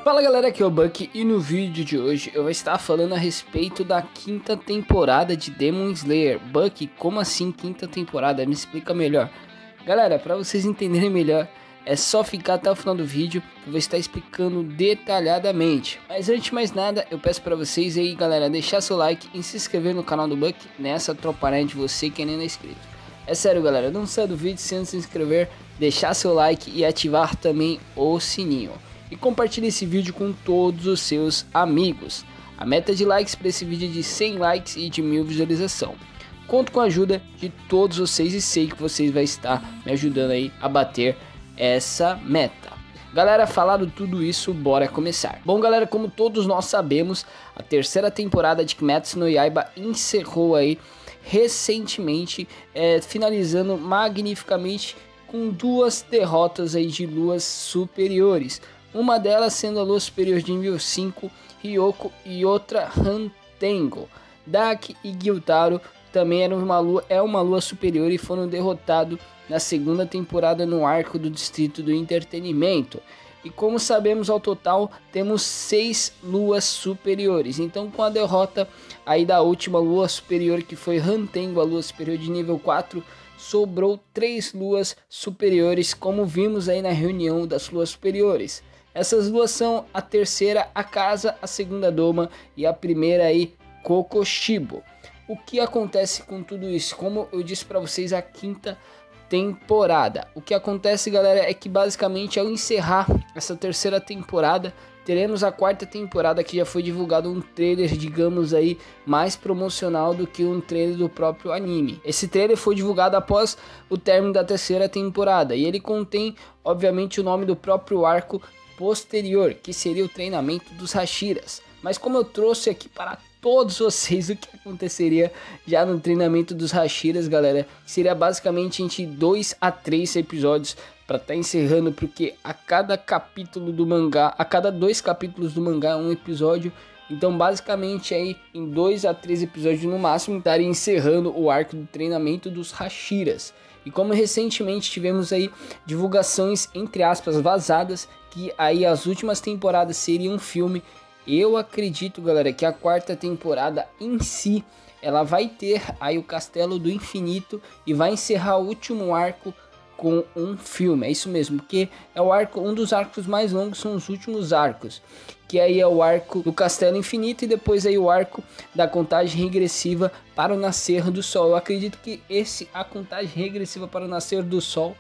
Fala galera, aqui é o Buck e no vídeo de hoje eu vou estar falando a respeito da quinta temporada de Demon Slayer. Buck, como assim quinta temporada? Me explica melhor. Galera, para vocês entenderem melhor, é só ficar até o final do vídeo que eu vou estar explicando detalhadamente. Mas antes de mais nada, eu peço para vocês aí galera, deixar seu like e se inscrever no canal do Buck nessa troparé de você que ainda não é inscrito. É sério galera, não saia do vídeo sem se inscrever, deixar seu like e ativar também o sininho. E compartilhe esse vídeo com todos os seus amigos. A meta de likes para esse vídeo é de 100 likes e de 1000 visualização. Conto com a ajuda de todos vocês e sei que vocês vão estar me ajudando aí a bater essa meta. Galera, falado tudo isso, bora começar. Bom galera, como todos nós sabemos, a terceira temporada de Kimetsu no Yaiba encerrou aí recentemente, finalizando magnificamente com duas derrotas aí de luas superiores. Uma delas sendo a lua superior de nível 5, Ryoko, e outra Hantengo. Daki e Gyutaro também é uma lua superior e foram derrotados na segunda temporada no arco do Distrito do Entretenimento. E como sabemos, ao total temos 6 luas superiores. Então com a derrota aí da última lua superior, que foi Hantengo, a lua superior de nível 4, sobrou 3 luas superiores, como vimos aí na reunião das luas superiores. Essas luas são a terceira Akaza, a segunda Doma e a primeira aí Kokoshibo. O que acontece com tudo isso? Como eu disse para vocês, a quinta temporada. O que acontece galera é que basicamente ao encerrar essa terceira temporada, teremos a quarta temporada, que já foi divulgado um trailer, digamos aí, mais promocional do que um trailer do próprio anime. Esse trailer foi divulgado após o término da terceira temporada e ele contém obviamente o nome do próprio arco posterior, que seria o treinamento dos Hashiras. Mas como eu trouxe aqui para todos vocês o que aconteceria já no treinamento dos Hashiras, galera, seria basicamente entre 2 a 3 episódios para estar encerrando, porque a cada capítulo do mangá, a cada 2 capítulos do mangá é um episódio. Então basicamente aí em 2 a 3 episódios no máximo estaria encerrando o arco do treinamento dos Hashiras. E como recentemente tivemos aí divulgações entre aspas vazadas que aí as últimas temporadas seriam um filme, eu acredito galera que a quarta temporada em si ela vai ter aí o Castelo do Infinito e vai encerrar o último arco com um filme. É isso mesmo, porque é o arco, um dos arcos mais longos são os últimos arcos, que aí é o arco do Castelo Infinito e depois aí o arco da contagem regressiva para o nascer do sol. Eu acredito que a contagem regressiva para o nascer do sol,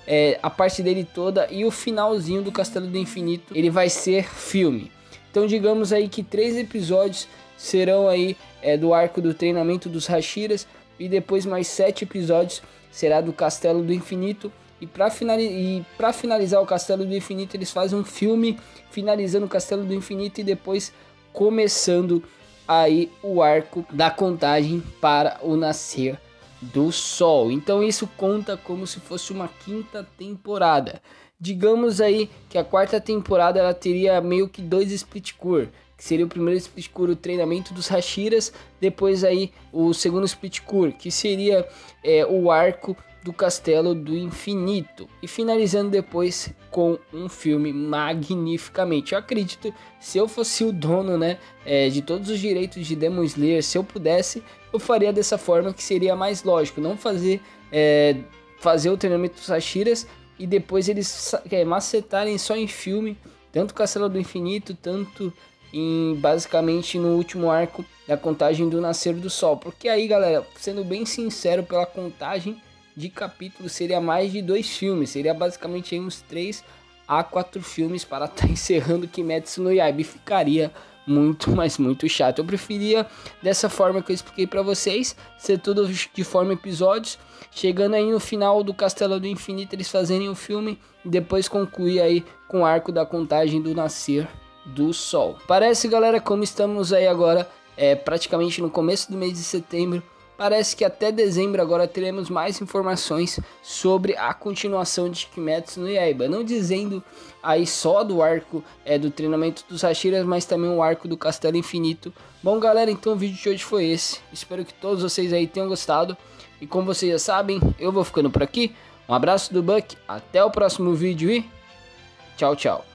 a parte dele toda e o finalzinho do Castelo do Infinito, ele vai ser filme. Então digamos aí que 3 episódios serão aí do arco do treinamento dos Hashiras e depois mais 7 episódios será do Castelo do Infinito. E para finalizar o Castelo do Infinito eles fazem um filme finalizando o Castelo do Infinito e depois começando aí o arco da contagem para o nascer do sol. Então isso conta como se fosse uma quinta temporada. Digamos aí que a quarta temporada ela teria meio que 2 split core, que seria o primeiro split core o treinamento dos Hashiras, depois aí o segundo split core, que seria o arco do Castelo do Infinito, e finalizando depois com um filme magnificamente. Eu acredito, se eu fosse o dono, né, de todos os direitos de Demon Slayer, se eu pudesse, eu faria dessa forma, que seria mais lógico, não fazer o treinamento dos Hashiras e depois eles macetarem só em filme, tanto o Castelo do Infinito, tanto basicamente no último arco da contagem do nascer do sol. Porque aí galera, sendo bem sincero, pela contagem de capítulos seria mais de 2 filmes, seria basicamente aí uns 3 a 4 filmes para estar encerrando Kimetsu no Yaiba, e ficaria muito, mas muito chato. Eu preferia dessa forma que eu expliquei para vocês, ser tudo de forma episódios, chegando aí no final do Castelo do Infinito eles fazerem o filme e depois concluir aí com o arco da contagem do nascer do sol. Parece galera, como estamos aí agora praticamente no começo do mês de setembro, parece que até dezembro agora teremos mais informações sobre a continuação de Kimetsu no Yaiba. Não dizendo aí só do arco do treinamento dos Hashiras, mas também o arco do Castelo Infinito. Bom galera, então o vídeo de hoje foi esse. Espero que todos vocês aí tenham gostado. E como vocês já sabem, eu vou ficando por aqui. Um abraço do Buck, até o próximo vídeo e tchau, tchau.